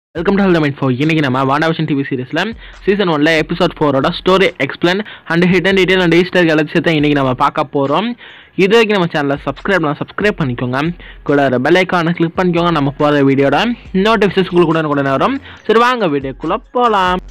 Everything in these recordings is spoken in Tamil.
Welcome to health mind. இன்னைக்கு நம்ம வாண்டாவிஷன் டிவி சீரிஸ்ல சீசன் 1ல எபிசோட் 4ஓட story explain and hidden detail and Easter எல்லாத்தையும் இன்னைக்கு நம்ம பார்க்க போறோம். இது வரைக்கும் நம்ம சேனலை சப்ஸ்கிரைப் பண்ணிக்கோங்க. கூட பெல் ஐக்கானை கிளிக் பண்ணிக்கோங்க. நம்ம போகிற வீடியோட நோட்டிஃபிகேஷன்ஸ் உங்களுக்கு உடனே வரும். சரி வாங்க வீடியோக்குள்ள போகலாம்.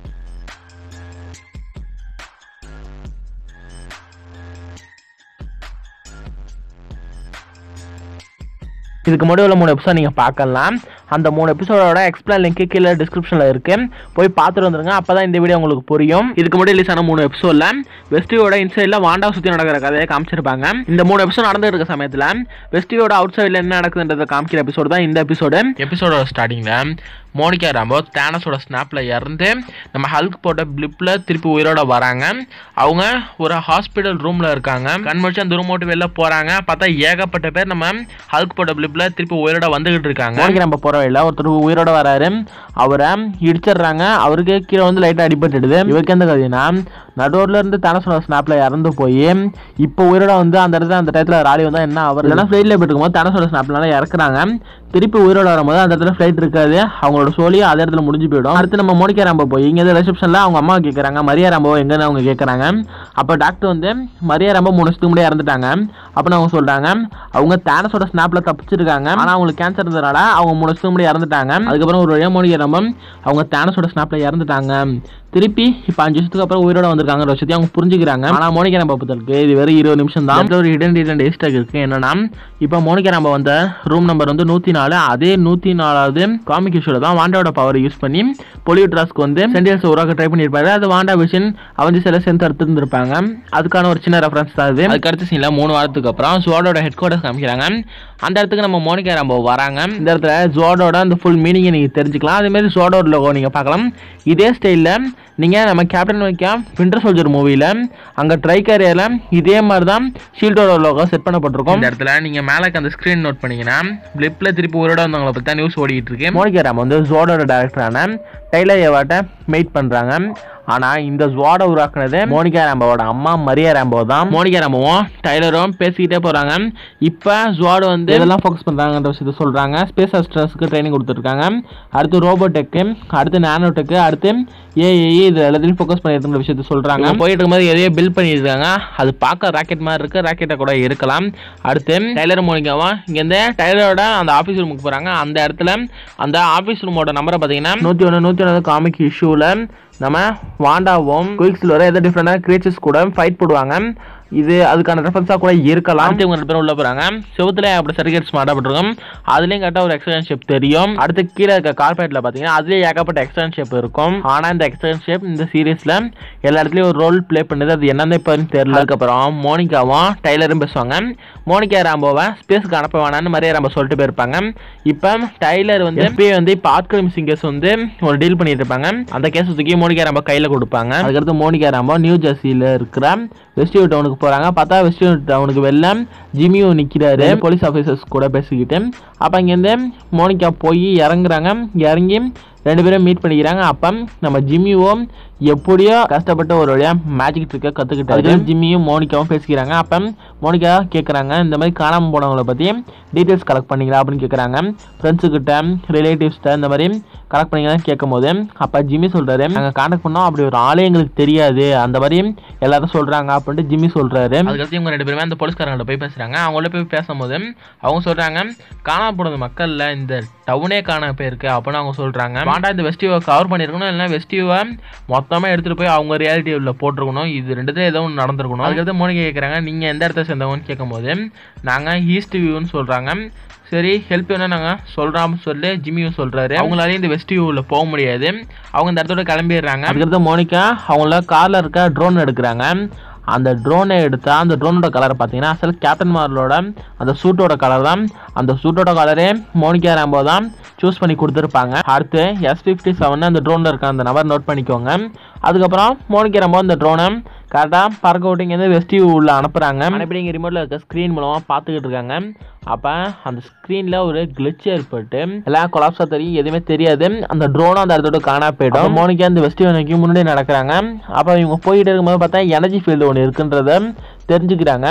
இதுக்கு முன்னாடி உள்ள 3 எபிசோட் நீங்கள் பார்க்கலாம். அந்த 3 எபிசோடோட எக்ஸ்பிளைன் லிங்க் கீழே டிஸ்கிரிப்ஷனில் இருக்கு, போய் பார்த்துட்டு வந்துருங்க. அப்போ தான் இந்த வீடியோ உங்களுக்கு புரியும். இதுக்கு முன்னாடி ரிலீஸ் ஆன 3 எபிசோடில் வெஸ்டியோட இன்சைடில் வாண்டாவை சுற்றி நடக்கிற கதையை காமிச்சிருப்பாங்க. இந்த 3 எபிசோட் நடந்துட்டு இருக்க சமயத்தில் வெஸ்டியோட அவுட் சைடில் என்ன நடக்குதுன்றதை காமிக்கிற எபிசோடு தான் இந்த எபிசோடோட ஸ்டார்டிங்கில் மோனிகா ராம்போ தானஸோட ஸ்னாப்பில் இறந்து நம்ம ஹல்க் போட்ட பிளிப்பில் திருப்பி உயிரோட வராங்க. அவங்க ஒரு ஹாஸ்பிட்டல் ரூமில் இருக்காங்க. கண்மூடிச்சு அந்த ரூம் விட்டு வெளில போகிறாங்க. பார்த்தா ஏகப்பட்ட பேர் நம்ம ஹல்க் போட்ட பிளிப்பில் திருப்பி உயிரோட வந்துகிட்டு இருக்காங்க. மோனிகா ராம்போ போகிற வழியில் ஒருத்தர் உயிரோட வராரு. அவரை இடிச்சிடுறாங்க. அவருக்கு கீழே வந்து லைட்டாக அடிபட்டுடுது. இவருக்கு எந்த கதைனா, நடுவில் இருந்து தானஸோட ஸ்னாப்பில் இறந்து போய் இப்போ உயிரோட வந்து அந்த இடத்துல அந்த டயத்தில் ராலி வந்தால் என்ன அவர் இல்லைனா ஃப்ளைட்டில் போயிட்டு இருக்கும்போது தானஸோட ஸ்னாப்னால இறக்குறாங்க. திருப்பி உயிரோட வரும்போது அந்த இடத்துல ஃப்ளைட் இருக்காது. அவங்களோட சோழியும் அதே இடத்துல முடிஞ்சு போயிடும். அடுத்து நம்ம மோனிகா ராம்போ போய் இங்கே ரிசப்ஷனில் அவங்க அம்மா கேட்குறாங்க மரியா ராம்போ எங்கன்னு அவங்க கேட்குறாங்க. அப்போ டாக்டர் வந்து மரியா ராம்போ 3 வருஷத்துக்கு முன்னாடி இறந்துட்டாங்க அப்படின்னு அவங்க சொல்கிறாங்க. அவங்க தானஸோட ஸ்னாப்பில் தப்பிச்சிருக்காங்க. ஆனால் அவங்களுக்கு கேன்சர் இருந்ததுனால அவங்க 3 வருஷத்துக்கு முன்னாடி இறந்துட்டாங்க. அதுக்கப்புறம் ஒரு வழியாக மோனிகா ராம்போ அவங்க தானஸோட ஸ்னாப்பில் இறந்துட்டாங்க. திருப்பி இப்போ 5 வருஷத்துக்கு அப்புறம் உயிரோட வந்திருக்காங்க விஷயத்தையும் அவங்க புரிஞ்சுக்கிறாங்க. ஆனால் மோனிகா ராம்போ பொறுத்தவரைக்கும் இது வெறும் 20 நிமிஷம் தான். ஒரு ஹிடன் டீடைல் ஈஸ்டர் இருக்கு. என்னன்னா, இப்போ மோனிகா ராம்போ வந்த ரூம் நம்பர் வந்து 104. அதே 104வது காமிக் இஷ்யூல தான் வாண்டாவோட பவர் யூஸ் பண்ணி பொலியூட்ராஸ்க்கு வந்து சென்டியல்ஸ் உருவாக்க ட்ரை பண்ணியிருப்பாரு. அது வாண்டா விஷன் அவஞ்சு சில சேர்ந்து எடுத்துருந்துருப்பாங்க. அதுக்கான ஒரு சின்ன ரெஃபரன்ஸ் தான் அது. அதுக்கு அடுத்த சீன்ல 3 வாரத்துக்கு அப்புறம் ஜுவாடோட ஹெட் குவார்டர்ஸ் காமிக்கிறாங்க. அந்த இடத்துக்கு நம்ம மோனிகா ராம்போ வராங்க. இந்த இடத்துல ஜுவாடோட அந்த ஃபுல் மீனிங்கை நீங்க தெரிஞ்சுக்கலாம். அதே மாதிரி ஜுவாடோட லோகோ நீங்க பார்க்கலாம். இதே ஸ்டைலில் நீங்கள் நம்ம கேப்டன் அமெரிக்கா வின்டர் சோல்ஜர் மூவியில் அங்கே ட்ரைகேரியாவில் இதே மாதிரி தான் ஷீல்டோட லோகோ செட் பண்ணப்பட்டிருக்கும். இந்த இடத்துல நீங்கள் மேலே அந்த ஸ்க்ரீன் நோட் பண்ணிங்கன்னா பிளிப்பில் திருப்பி உயிரோட வந்தவங்களை பற்றி தான் நியூஸ் ஓடிட்டு இருக்கு. மோனிகா ராம்போ வந்து ஜோடோட டேரக்டரான டைலர் ஏவாட்ட மீட் பண்ணுறாங்க. ஆனால் இந்த ஜுவாடை உருவாக்குனது மோனிகா ராம்போவோட அம்மா மரியா ராம்போ தான். மோனிகா ராம்போவும் டைலரும் பேசிக்கிட்டே போகிறாங்க. இப்போ ஜுவாடு வந்து இதெல்லாம் ஃபோக்கஸ் பண்ணுறாங்கன்ற விஷயத்தை சொல்கிறாங்க. ஸ்பேஸ் அஸ்ட்ரஸ்க்கு ட்ரைனிங் கொடுத்துருக்காங்க. அடுத்து ரோபோடெக்கு, அடுத்து நானோடெக்கு, அடுத்து ஏஐ, இது எல்லாத்தையும் ஃபோக்கஸ் பண்ணியிருக்கிற விஷயத்த சொல்கிறாங்க. போயிட்டு இருக்கும்போது எதையோ பில்ட் பண்ணியிருக்காங்க. அது பார்க்க ராக்கெட் மாதிரி இருக்குது. ராக்கெட்டை கூட இருக்கலாம். அடுத்து டைலர் மோனிகாவா இங்கேருந்து டைலரோட அந்த ஆஃபீஸ் ரூமுக்கு போகிறாங்க. அந்த இடத்துல அந்த ஆஃபீஸ் ரூமோட நம்பரை பார்த்தீங்கன்னா 101 காமிக் இஷ்யூவில் நம்ம வாண்டாவும் குயிக்ஸில் ஏதோ டிஃப்ரெண்டான கிரியேச்சர்ஸ் கூட ஃபைட் போடுவாங்க. இது அதுக்கான ரெஃபரன்ஸாக கூட இருக்கலாம். இவங்க 2 பேரும் உள்ள போகிறாங்க. செவத்துல அப்படி சர்டிஃபிகேட்ஸ் மாட்டப்பட்டிருக்கும். அதுலேயும் கரெக்டாக ஒரு எக்ஸ்டென்ஷன் ஷேப் தெரியும். அடுத்து கீழே இருக்க கார்பெட்டில் பார்த்தீங்கன்னா அதுலேயே ஏகப்பட்ட எக்ஸ்டென்ஷன் ஷேப் இருக்கும். ஆனால் இந்த எக்ஸ்டென்ஷன் ஷேப் இந்த சீரீஸில் எல்லா இடத்துலையும் ஒரு ரோல் ப்ளே பண்ணுது. அது என்னன்னு இப்போ தெரியல. அதுக்கப்புறம் மோனிகாவும் டைலரும் பேசுவாங்க. மோனிகா ராம்போவை ஸ்பேஸ்க்கு அனுப்ப வேணான்னு மரியா ராம்போ சொல்லிட்டு போயிருப்பாங்க. இப்போ டைலர் வந்து இப்போ ஆட்கள் மிஸ்ஸிங் கேஸ் வந்து ஒரு டீல் பண்ணிட்டு இருப்பாங்க. அந்த கேஸ் தூக்கி மோனிகா ராம்போ கையில் கொடுப்பாங்க. அதுக்கடுத்து மோனிகா ராம்போ நியூ ஜெர்சியில் இருக்கிற வெஸ்டியூ டவுனுக்கு போகிறாங்க. பார்த்தா வெஸ்டியூ டவுனுக்கு வெளில ஜிமியோ நிற்கிறாரு போலீஸ் ஆஃபீஸர்ஸ் கூட பேசிக்கிட்டு. அப்போ இங்கேருந்து மோனிகா போய் இறங்குறாங்க. இறங்கி 2 பேரும் மீட் பண்ணிக்கிறாங்க. அப்போ நம்ம ஜிமியோ எப்படியோ கஷ்டப்பட்டு ஒரு வழியாக மேஜிக் ட்ரிக்கை கற்றுக்கிட்டாரு. ஜிம்மியும் மோனிகாவும் பேசிக்கிறாங்க. அப்போ மோனிகா கேட்குறாங்க இந்த மாதிரி காணாமல் போனவங்களை பற்றி டீட்டெயில்ஸ் கலெக்ட் பண்ணிக்கலாம் அப்படின்னு கேட்குறாங்க. ஃப்ரெண்ட்ஸுக்கிட்ட ரிலேட்டிவ்ஸ்கிட்ட இந்த மாதிரி கலெக்ட் பண்ணிங்களான்னு கேட்கும்போது அப்போ ஜிம்மி சொல்கிறாரு நாங்கள் கான்டாக்ட் பண்ணோம், அப்படி ஒரு ஆளே எங்களுக்கு தெரியாது, அந்த மாதிரி எல்லாரும் சொல்கிறாங்க அப்படின்ட்டு ஜிம்மி சொல்கிறாரு. அதுக்கடுத்து இவங்க 2 பேருமே அந்த போலீஸ்காரங்கள்ட்ட போய் பேசுகிறாங்க. அவங்கள போய் பேசும்போது அவங்க சொல்கிறாங்க காணாமல் போனது மக்களில் இந்த டவுனே காண போயிருக்கு அப்படின்னு அவங்க சொல்கிறாங்க. வாண்டா இந்த வெஸ்டியூவை கவர் பண்ணியிருக்கணும், இல்லைன்னா வெஸ்டியூவை மொத்தமாக எடுத்துகிட்டு போய் அவங்க ரியாலிட்டியில் போட்டிருக்கணும். இது 2த்துல ஏதோ ஒன்று நடந்திருக்கணும். அதுக்கடுத்து மோனிகா கேட்குறாங்க நீங்கள் எந்த இடத்த சேர்ந்தவங்கன்னு கேட்கும்போது நாங்கள் ஈஸ்ட் வியூன்னு சொல்கிறாங்க. சரி ஹெல்ப் வேணா நாங்கள் சொல்கிறோம் சொல்லி ஜிம்மியும் சொல்கிறாரு. அவங்களாலேயும் இந்த வெஸ்ட் வியூவில் போக முடியாது. அவங்க இந்த இடத்தோட கிளம்பிடுறாங்க. அதுக்கடுத்து மோனிகா அவங்கள காரில் இருக்க ட்ரோன் எடுக்கிறாங்க. அந்த ட்ரோனை எடுத்தால் அந்த ட்ரோனோட கலரை பார்த்தீங்கன்னா அசல் கேப்டன் மார்வலோட அந்த சூட்டோட கலர் தான். அந்த சூட்டோட கலரே மோனிகா ராம்போ தான் சூஸ் பண்ணி கொடுத்துருப்பாங்க. அடுத்து S57 அந்த ட்ரோனில் இருக்க அந்த நம்பர் நோட் பண்ணிக்கோங்க. அதுக்கப்புறம் மோனிகா ராம்போ அந்த ட்ரோனை கரெக்டாக பறக்க விட்டிங்க வெஸ்டியூ உள்ள அனுப்புகிறாங்க. இப்படி இங்கே ரிமோட்டில் இருக்க ஸ்க்ரீன் மூலமாக பார்த்துக்கிட்டு இருக்காங்க. அப்போ அந்த ஸ்க்ரீனில் ஒரு கிளிச் ஏற்பட்டு எல்லாம் கொலாப்ஸாக தெரியும், எதுவுமே தெரியாது. அந்த ட்ரோனும் அந்த இடத்தோட காணா போயிடும். மோனிகா அந்த வெஸ்டியூ நோக்கி முன்னாடி நடக்கிறாங்க. அப்போ இவங்க போயிட்டு இருக்கும்போது பார்த்தா எனர்ஜி ஃபீல்டு ஒன்று இருக்குன்றத தெரிஞ்சுக்கிறாங்க.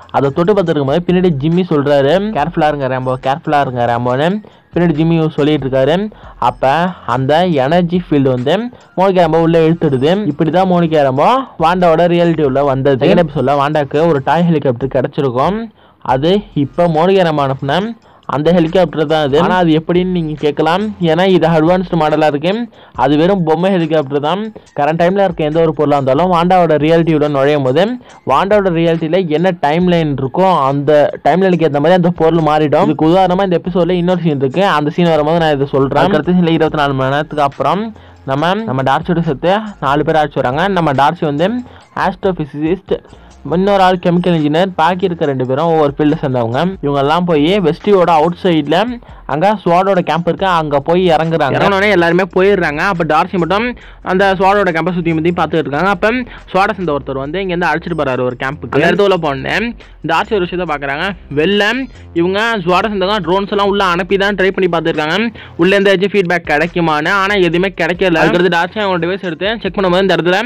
அதை தொட்டு பார்த்துருக்கும் போது பின்னாடி ஜிம்மி சொல்கிறாரு கேர்ஃபுல்லாக இருங்க ரேம்போன்னு பின்னாடி ஜிம்மி சொல்லிட்டு இருக்காரு. அப்போ அந்த எனர்ஜி ஃபீல்டு வந்து மோனிகா ரேம்போ உள்ளே இழுத்துடுது. இப்படி தான் மோனிகா ரேம்போ வாண்டாவோட ரியாலிட்டி உள்ள வந்தது. செகண்ட் எபிசோடில் வாண்டாக்கு ஒரு டாய் ஹெலிகாப்டர் கிடச்சிருக்கும். அது இப்போ மோனிகா ரேம்போ அனுப்புன அந்த ஹெலிகாப்டர் தான் அது. ஆனால் அது எப்படின்னு நீங்கள் கேட்கலாம். ஏன்னா இது அட்வான்ஸ்டு மாடலாக இருக்கு. அது வெறும் பொம்மை ஹெலிகாப்டர் தான். கரண்ட் டைமில் இருக்க எந்த ஒரு பொருளாக இருந்தாலும் வாண்டாவோட ரியாலிட்டியோட நுழையும் போது வாண்டாவோட ரியாலிட்டியில் என்ன டைம் லைன் இருக்கோ அந்த டைம் லைனுக்கு ஏற்ற மாதிரி அந்த பொருள் மாறிடும். இதுக்கு உதாரணமாக இந்த எபிசோடில் இன்னொரு சீன் இருக்கு. அந்த சீன் வரும்போது நான் இதை சொல்கிறேன். அடுத்த சீனில் 24 மணி நேரத்துக்கு அப்புறம் நம்ம டார்சியோட சேர்த்து 4 பேர் ஆட்சி வராங்க. நம்ம டார்சி வந்து ஆஸ்ட்ரோபிசிசிஸ்ட், இன்னொரு ஆள் கெமிக்கல் இன்ஜினியர், பாக்கி இருக்க 2 பேரும் ஒவ்வொரு ஃபீல்டில் சேர்ந்தவங்க. இவங்கெல்லாம் போய் வெஸ்டியோட அவுட் சைடில் அங்கே ஸ்வாடோட கேம்ப் இருக்கு, அங்கே போய் இறங்குறாங்க. எல்லாருமே போயிடுறாங்க. அப்போ டார்சி மட்டும் அந்த ஸ்வாடோட கேம்பை சுற்றி பார்த்துட்டு இருக்காங்க. அப்போ ஸ்வாடை சேர்ந்த ஒருத்தர் வந்து இங்கேருந்து அழைச்சிட்டு போறாரு ஒரு கேம்புக்கு. இடத்துல போனேன் டார்சி ஒரு விஷயத்த பார்க்குறாங்க. வெளில இவங்க ஸ்வாடை சேர்ந்தவங்க ட்ரோன்ஸ் எல்லாம் உள்ள அனுப்பி தான் ட்ரை பண்ணி பார்த்துருக்காங்க. உள்ள எந்த ஏதாச்சும் ஃபீட்பேக் கிடைக்குமான்னு. ஆனால் எதுவுமே கிடைக்கல. அதுக்கடுத்து டார்சி அவங்க டிவைஸ் எடுத்து செக் பண்ணும்போது இந்த இடத்துல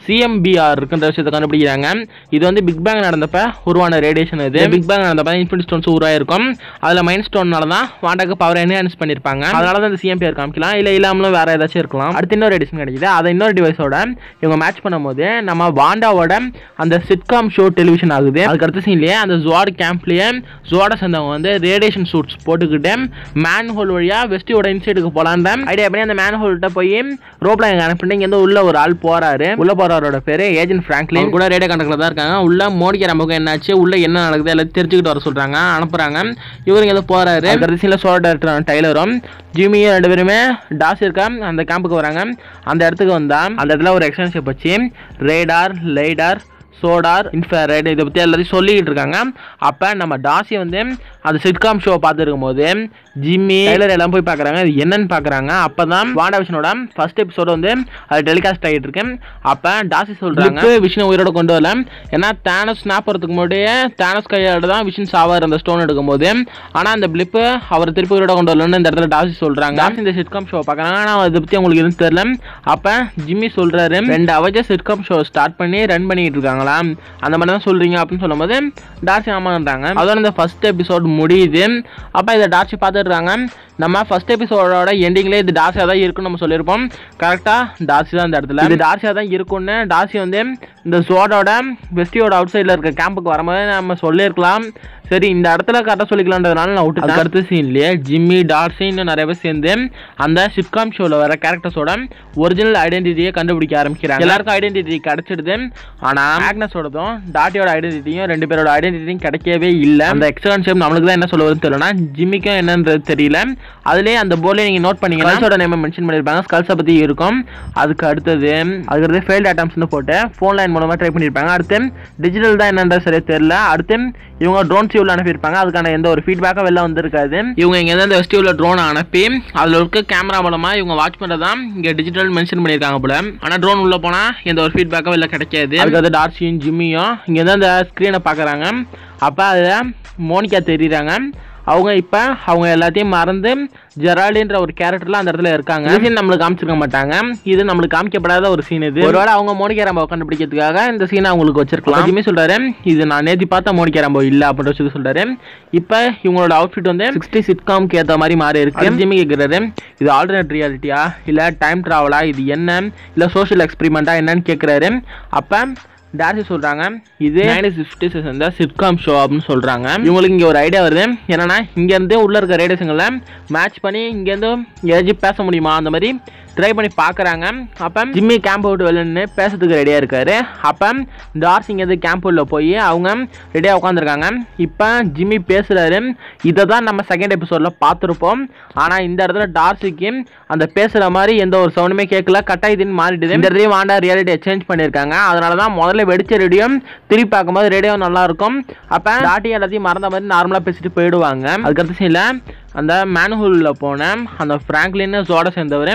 CMBR இருக்குன்ற விஷயத்தை கண்டுபிடிக்கிறாங்க. இது வந்து பிக் பேங் நடந்தப்ப உருவான ரேடியேஷன். இது பிக் பேங் நடந்தப்ப இன்ஃபினிட்டி ஸ்டோன்ஸ் உருவாயிருக்கும். அதில் மைண்ட் ஸ்டோன்னால தான் வாண்டாக்கு பவர் என்ஹான்ஸ் பண்ணியிருப்பாங்க. அதனால தான் இந்த CMBR காமிக்கலாம். இல்லை இல்லாமலும் வேற ஏதாச்சும் இருக்கலாம். அடுத்து இன்னொரு ரேடியேஷன் கிடைக்குது. அதை இன்னொரு டிவைஸோட இவங்க மேட்ச் பண்ணும்போது நம்ம வாண்டாவோட அந்த சிட்காம் ஷோ டெலிவிஷன் ஆகுது. அதுக்கு அடுத்த சீன்லேயே அந்த ஜுவாட் கேம்ப்லேயே ஜுவாடை சேர்ந்தவங்க வந்து ரேடியேஷன் சூட்ஸ் போட்டுக்கிட்டு மேன் ஹோல் வழியாக வெஸ்டியோட இன்சைடுக்கு போகலான்ற ஐடியா பண்ணி அந்த மேன் ஹோல்கிட்ட போய் ரோப்ல எங்க அனுப்பிட்டு இங்கே உள்ள ஒரு ஆள் போறாரு. உள்ள போறவரோட பேரு ஏஜென்ட் பிராங்க்லின். கூட ரேடியோ கான்டாக்ட்ல தான் இருக்காங்க. உள்ள மோனிகா ரேம்போக்கு என்னாச்சு, உள்ள என்ன நடக்குது எல்லாம் தெரிஞ்சுக்கிட்டு வர சொல்றாங்க, அனுப்புறாங்க. இவருங்க ஏதோ போறாரு. கடைசியில் சோழ டைரக்டர் டைலரும் ஜிம்மியும் 2 பேருமே டாஸ் இருக்க அந்த கேம்புக்கு வராங்க. அந்த இடத்துக்கு வந்தா அந்த இடத்துல ஒரு எக்ஸ்டென்ஷன் வச்சு ரேடார், லைடார், சோடார், இன்ஃப்ராரெட் இதை பற்றி எல்லாத்தையும் சொல்லிக்கிட்டு இருக்காங்க. அப்போ நம்ம டாசி வந்து அந்த சிட்காம் ஷோ பார்த்துருக்கும் போது ஜிம்மி டைலர் எல்லாம் போய் பார்க்குறாங்க. இது என்னன்னு பார்க்குறாங்க. அப்போ தான் வாண்டாவிஷனோட ஃபர்ஸ்ட் எபிசோடு வந்து அது டெலிகாஸ்ட் ஆகிட்டு இருக்கு. அப்போ டாசி சொல்கிறாங்க விஷன் உயிரோட கொண்டு வரல. ஏன்னா தேனஸ் ஸ்னாப் போகிறதுக்கு முன்னாடியே தேனஸ் கையோட தான் விஷன் சாவார் அந்த ஸ்டோன் எடுக்கும்போது. ஆனால் அந்த பிளிப்பு அவர் திருப்பி உயிரோட கொண்டு வரலன்னு இந்த இடத்துல டாசி சொல்கிறாங்க. டாசி இந்த சிட்காம் ஷோ பார்க்குறாங்க. ஆனால் அதை பற்றி உங்களுக்கு எதுவும் தெரியல. அப்போ ஜிம்மி சொல்கிறாரு 2 அவர்ஸ் சிட்காம் ஷோ ஸ்டார்ட் பண்ணி ரன் பண்ணிட்டு இருக்காங்களா, அந்த மாதிரி தான் சொல்கிறீங்க அப்படின்னு சொல்லும்போது டார்சி ஆமான்றாங்க. அதோட இந்த ஃபர்ஸ்ட் எபிசோட் முடியுது. அப்போ இதை டார்சி பார்த்துட்டு இருக்காங்க. நம்ம ஃபர்ஸ்ட் எபிசோடோட எண்டிங்லேயே இது டார்சியாக தான் இருக்குன்னு நம்ம சொல்லியிருப்போம். கரெக்டாக டார்சி தான் இந்த இடத்துல இது டார்சியாக தான் இருக்குன்னு டார்சி வந்து இந்த ஜோடோட வெஸ்டியோட அவுட் சைடில் இருக்க கேம்புக்கு வரும்போது நம்ம சொல்லியிருக்கலாம். சரி இந்த இடத்துல கரெக்டாக சொல்லிக்கலான்றதுனால நான் விட்டு அடுத்த சீன்லேயே ஜிம்மி, டார்சி இன்னும் நிறைய பேர் சேர்ந்து அந்த சிட்காம் ஷோவில் வர கேரக்டர்ஸோட ஒரிஜினல் ஐடென்டிட்டியை கண்டுபிடிக்க ஆரம்பிக்கிறாங்க. எல்லாருக்கும் ஐடென்டிட்டி கிடைச்சிடுது. ஆனால் மேக்னஸோடதும் டாட்டியோட ஐடென்டிட்டியும் 2 பேரோட ஐடென்டிட்டியும் கிடைக்கவே இல்லை. அந்த எக்ஸ்டர்ன்ஷிப் நம்மளுக்கு தான் என்ன சொல்லுவதுன்னு தெரியலனா ஜிம்மிக்கும் என்னன்றது தெரியல. அதுலேயே அந்த போர்டில் நீங்கள் நோட் பண்ணிங்கன்னா ஸ்கல்ஸோட நேம் மென்ஷன் பண்ணியிருப்பாங்க. ஸ்கல்ஸை பற்றி இருக்கும். அதுக்கு அடுத்தது ஃபெயில்ட் அட்டம்ஸ்னு போட்டு ஃபோன் லைன் மூலமாக ட்ரை பண்ணியிருப்பாங்க. அடுத்து டிஜிட்டல் தான் என்னன்றது சரியாக தெரியல. அடுத்து இவங்க ட்ரோன் சியூவில் அனுப்பியிருப்பாங்க. அதுக்கான எந்த ஒரு ஃபீட்பேக்கும் வெளில வந்திருக்காது. இவங்க இங்கே இந்த வெஸ்டியூவில் ட்ரோனை அனுப்பி அதில் இருக்க கேமரா மூலமாக இவங்க வாட்ச் பண்ணுறதான் இங்கே டிஜிட்டல் மென்ஷன் பண்ணியிருக்காங்க போல. ஆனால் ட்ரோன் உள்ளே போனால் எந்த ஒரு ஃபீட்பேக்கும் வெளில கிடைக்காது. அதுக்கு டார்சியும் ஜிம்மியும் இங்கே தான் அந்த ஸ்க்ரீனை பார்க்குறாங்க. அப்போ அதில் மோனிகா தெரியுறாங்க. அவங்க எல்லாத்தையும் மறந்து ஜெரால்டின்ற ஒரு கேரக்டர்ல அந்த இடத்துல இருக்காங்க. சீன் நம்மளுக்கு காமிச்சிருக்க மாட்டாங்க. இது நம்மளுக்கு காமிக்கப்படாத ஒரு சீன். இது ஒருவேளை அவங்க மோனிகா ரேம்போ கண்டுபிடிக்கிறதுக்காக இந்த சீனை அவங்களுக்கு வச்சிருக்கலாம். ஜிம்மி சொல்றாரு இது நான் நேற்று பார்த்த மோனிகா ரேம்போ இல்லை அப்படின்ற சொல்லி சொல்றாரு. இப்போ இவங்களோட அவுட்ஃபிட் வந்து 60 சிட்காம்க்கு ஏற்ற மாதிரி மாறி இருக்கு. ஜிம்மி கேட்குறாரு இது ஆல்டர்னேட் ரியாலிட்டியா இல்லை டைம் ட்ராவலா, இது என்ன இல்லை சோஷியல் எக்ஸ்பெரிமெண்ட்டா என்னன்னு கேட்குறாரு. அப்போ டார்சி சொல்கிறாங்க இது 1950s இந்த சிட்காம் ஷோ அப்படின்னு சொல்கிறாங்க. இவங்களுக்கு இங்கே ஒரு ஐடியா வருது. என்னன்னா இங்கேருந்து உள்ளே இருக்க ரேடியேஷன்களை மேட்ச் பண்ணி இங்கேருந்து ஏதாச்சும் பேச முடியுமா அந்த மாதிரி ட்ரை பண்ணி பார்க்குறாங்க. அப்போ ஜிம்மி கேம்ப் விட்டு வெளியே பேசுறதுக்கு ரெடியாக இருக்காரு. அப்போ டார்சி இங்கேருந்து கேம்ப் உள்ள போய் அவங்க ரெடியாக உட்காந்துருக்காங்க. இப்போ ஜிம்மி பேசுகிறாரு. இதை தான் நம்ம செகண்ட் எபிசோடில் பார்த்துருப்போம். ஆனால் இந்த இடத்துல டார்சிக்கு அந்த பேசுகிற மாதிரி எந்த ஒரு சவுண்டுமே கேட்கல. கட்டாயத்தின்னு மாறிடுது. இந்த இடத்துலையும் வாண்டா ரியாலிட்டியை சேஞ்ச் பண்ணியிருக்காங்க. அதனால தான் முதல்ல வெடிச்ச ரேடியோ திருப்பி பார்க்கும்போது ரேடியோ நல்லாயிருக்கும். அப்போ டாட்டி எல்லாத்தையும் மறந்த மாதிரி நார்மலாக பேசிட்டு போயிடுவாங்க. அதுக்கடுத்து சீனில் அந்த மேன்ஹோலில் போன அந்த ஃப்ராங்க்லின்னு ஜோட சேர்ந்தவர் போய்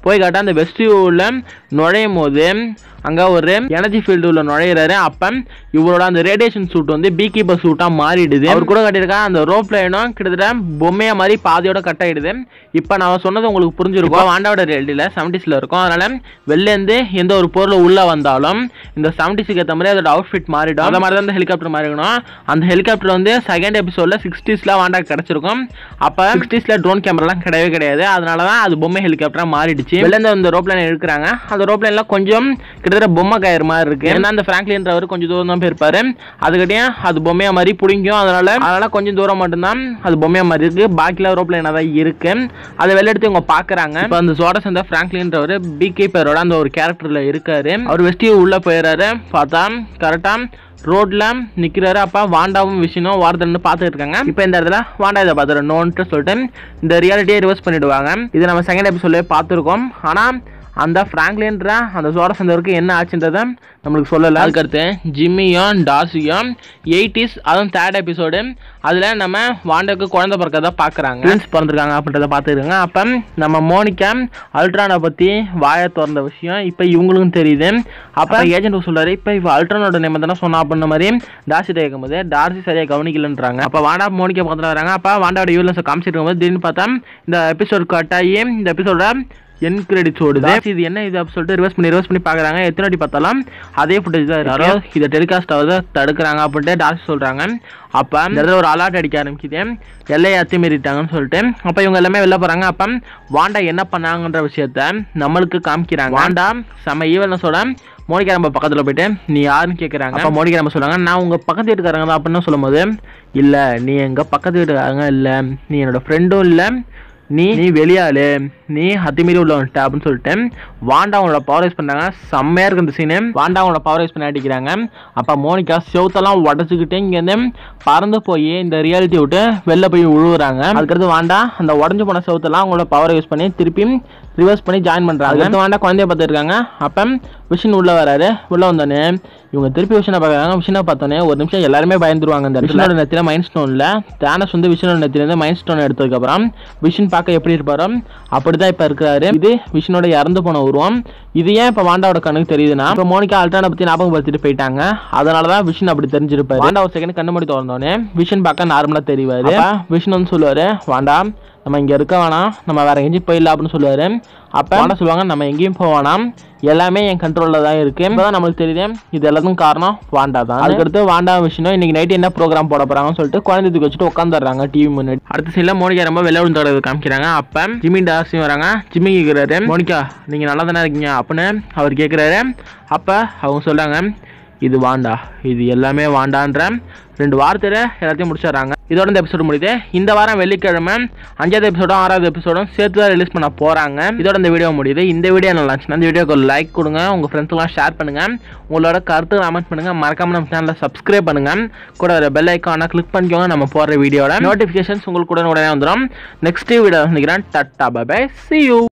போய் காட்ட அந்த வெஸ்டியூவில் நுழையும் போது அங்கே ஒரு எனர்ஜி ஃபீல்டு உள்ள நுழையிறாரு. அப்போ இவரோட அந்த ரேடியேஷன் சூட் வந்து பீ கீப்பர் சூட்டாக மாறிடுது. அவர் கூட கட்டியிருக்கா அந்த ரோப் லைனும் கிட்டத்தட்ட பொம்மையாக மாதிரி பாதியோட கட் ஆகிடுது. இப்போ நான் சொன்னது உங்களுக்கு புரிஞ்சிருக்கும். வாண்டாவோட ரியாலிட்டியில் 70s இருக்கும். அதனால் வெளிலேருந்து எந்த ஒரு பொருள் உள்ளே வந்தாலும் இந்த 70s ஏற்ற மாதிரி அதோட அவுட்ஃபிட் மாறிடும். அந்த மாதிரி தான் இந்த ஹெலிகாப்டர் மாறிக்கணும். அந்த ஹெலிகாப்டர் வந்து செகண்ட் எபிசோடில் 60s வாண்டா கிடச்சிருக்கும். அப்போ 60s ட்ரோன் கேமராலாம் கிடையவே கிடையாது. அதனால தான் அது பொம்மை ஹெலிகாப்டராக மாறிடுச்சு. வெளிலேருந்து அந்த ரோப் லைன் எடுக்கிறாங்க. அந்த ரோப் லைன்லாம் கொஞ்சம் கிட்டத்தட்ட பொம்மை கயிறு மாதிரி இருக்கு. ஏன்னா அந்த பிராங்க்லின்றவர் கொஞ்சம் தூரம் தான் போயிருப்பாரு. அதுக்கிட்டையும் அது பொம்மையா மாதிரி பிடிக்கும். அதனால கொஞ்சம் தூரம் மட்டும்தான் அது பொம்மையா மாதிரி இருக்கு. பாக்கில ரோப் லைனா தான் இருக்கு. அதை வெளில எடுத்து இவங்க பாக்குறாங்க. இப்போ அந்த சோட சேர்ந்த பிராங்க்லின்றவர் பீ கீப்பரோட அந்த ஒரு கேரக்டர்ல இருக்காரு. அவர் வெஸ்டியூ உள்ள போயிடுறாரு. பார்த்தா கரெக்டா ரோட்ல நிக்கிறாரு. அப்ப வாண்டாவும் விஷனும் வாரத்துல பார்த்துட்டு இருக்காங்க. இப்போ இந்த இடத்துல வாண்டா இதை பார்த்துரு நோன்ட்டு சொல்லிட்டு இந்த ரியாலிட்டியை ரிவர்ஸ் பண்ணிடுவாங்க. இது நம்ம செகண்ட் எபிசோட்ல பார்த்துருக்கோம். ஆனா அந்த பிராங்க்லின்ற அந்த சோட சேர்ந்தவருக்கு என்ன ஆச்சுன்றதை நம்மளுக்கு சொல்லலை. அதுக்கடுத்து ஜிம்மியும் டார்சியும் 80s அதுவும் தேர்ட் எபிசோடு அதில் நம்ம வாண்டாவுக்கு குழந்தை பிறக்கதான் பார்க்குறாங்க. ட்வின்ஸ் பிறந்திருக்காங்க அப்படின்றத பார்த்துருக்காங்க. அப்போ நம்ம மோனிகா அல்ட்ரானை பற்றி வாயை திறந்த விஷயம் இப்போ இவங்களுக்கும் தெரியுது. அப்போ ஏஜென்ட் சொல்றாரு இப்போ இவ அல்ட்ரானோட நேம் தானே சொன்னா அப்படின்ற மாதிரி டார்சி கேட்கும்போது டார்சி சரியாக கவனிக்கலன்றாங்க. அப்போ வாண்டா மோனிகா பக்கத்தில் வராங்க. அப்போ வாண்டாவோட யூலன்ஸை காமிச்சிட்டு இருக்கும்போது திடீர்னு பார்த்தா இந்த எபிசோட் கட் ஆகி இந்த எபிசோட என் கிரெடிட்ஸ் ஓடுது. இது என்ன இது அப்படி சொல்லிட்டு ரிவர்ஸ் பண்ணி பார்க்குறாங்க. எத்தனை வாட்டி பார்த்தாலும் அதே ஃபுட்டேஜ் தான் யாரோ இதை டெலிகாஸ்ட் ஆகுது தடுக்கிறாங்க அப்படின்ட்டு டார்சி சொல்கிறாங்க. அப்போ இந்த இடத்துல ஒரு அலர்ட் அடிக்க ஆரம்பிக்குது. எல்லையை அத்துமீறிட்டாங்கன்னு சொல்லிட்டு. அப்போ இவங்க எல்லாமே வெளில போகிறாங்க. அப்போ வாண்டா என்ன பண்ணாங்கன்ற விஷயத்த நம்மளுக்கு காமிக்கிறாங்க. வாண்டா செம்ம ஈவல்னஸோட மோனிகா நம்ம பக்கத்தில் போயிட்டு நீ யாருன்னு கேட்குறாங்க. அப்போ மோனிகா நம்ம சொல்கிறாங்க நான் உங்கள் பக்கத்து வீட்டுக்காரங்க தான் அப்படின்னு சொல்லும் போது இல்லை நீ எங்கள் பக்கத்து வீட்டுக்காரங்க இல்லை, நீ என்னோட ஃப்ரெண்டும் இல்லை, நீ வெளியாளு, நீ அத்துமீறி உள்ள வந்துட்ட அப்படின்னு சொல்லிட்டு வாண்டா அவங்களோட பவர் யூஸ் பண்ணாங்க. செம்மையா இருக்கு இந்த சீனு. வாண்டா அவங்களோட பவர் யூஸ் பண்ணி அடிக்கிறாங்க. அப்போ மோனிகா செவுத்தெல்லாம் உடச்சிக்கிட்டு இங்கேருந்து பறந்து போய் இந்த ரியாலிட்டி விட்டு வெளில போய் விழுவுறாங்க. அதுக்கடுத்து வாண்டா அந்த உடஞ்சு போன செவுத்தெல்லாம் அவங்களோட பவரை யூஸ் பண்ணி திருப்பி ரிவர்ஸ் பண்ணி ஜாயின் பண்ணுறாங்க. அதுக்கடுத்து வாண்டா குழந்தைய பார்த்துருக்காங்க. அப்போ விஷன் உள்ளே வராரு. உள்ளே வந்தோடனே இவங்க திருப்பி விஷனை பார்க்குறாங்க. விஷனை பார்த்தோன்னே ஒரு நிமிஷம் எல்லாருமே பயந்துருவாங்க. இந்த விஷனோட நெத்தியில் மைண்ட் ஸ்டோனில் தேனஸ் வந்து விஷனோட நெத்திலேருந்து மைண்ட் ஸ்டோன் எடுத்ததுக்கப்புறம் விஷன் பார்க்க எப்படி இருப்பாரோ அப்படிதான் இப்போ இருக்கிறாரு. இது விஷனோட இறந்து போன உருவம். இது ஏன் இப்போ வாண்டாவோட கண்ணுக்கு தெரியுதுன்னா இப்போ மோனிகா அல்ட்ரானை பற்றி ஞாபகப்படுத்திட்டு போயிட்டாங்க. அதனால தான் விஷன் அப்படி தெரிஞ்சிருப்பாரு. வாண்டா ஒரு செகண்ட் கண்ணு மூடி திறந்தோடனே விஷன் பார்க்க நார்மலாக தெரிவாரு. விஷன் வந்து சொல்லுவார் வாண்டா நம்ம இங்கே இருக்க வேணாம், நம்ம வேற எங்கேயும் போயிடலாம் அப்படின்னு சொல்லுவார். அப்போ வாண்டா சொல்லுவாங்க நம்ம எங்கேயும் போவேணாம், எல்லாமே என் கண்ட்ரோலில் தான் இருக்குது. இப்போ தான் நம்மளுக்கு தெரியுது இது எல்லாத்துக்கும் காரணம் வாண்டா தான். அதுக்கடுத்து வாண்டா விஷயம் இன்னைக்கு நைட்டு என்ன ப்ரோக்ராம் போட போகிறாங்கன்னு சொல்லிட்டு குழந்தை தூக்கி வச்சுட்டு உட்காந்துடுறாங்க டிவி முன்னாடி. அடுத்த சைடில் மோனிகா ரொம்ப வெளில விழுந்து காமிக்கிறாங்க. அப்போ ஜிம்மி டார்சியும் வராங்க. ஜிம்மி கேட்குறாரு மோனிகா நீங்கள் நல்லா தானே இருக்கீங்க அப்படின்னு அவர் கேட்குறாரு. அப்போ அவங்க சொல்கிறாங்க இது வாண்டா, இது எல்லாமே வாண்டான்ற 2 வார்த்தையில எல்லாத்தையும் முடிச்சிடறாங்க. இதோட இந்த எபிசோடு முடியுது. இந்த வாரம் வெள்ளிக்கிழமை 5வது எபிசோடும் 6வது எபிசோடும் சேர்த்து தான் ரிலீஸ் பண்ண போகிறாங்க. இதோட இந்த வீடியோ முடியுது. இந்த வீடியோ நல்லா இருந்துச்சுன்னா இந்த வீடியோக்கு ஒரு லைக் கொடுங்க, உங்கள் ஃப்ரெண்ட்ஸ்லாம் ஷேர் பண்ணுங்கள், உங்களோட கருத்து கமெண்ட் பண்ணுங்கள், மறக்காம நம்ம சேனலில் சப்ஸ்கிரைப் பண்ணுங்கள், கூட ஒரு பெல் ஐக்கானை கிளிக் பண்ணிக்கோங்க. நம்ம போடுற வீடியோட நோட்டிஃபிகேஷன்ஸ் உங்களுக்கு உடனே வந்துடும். நெக்ஸ்ட் வீடியோ சந்திக்கிறேன். டாடா பை பை, see you.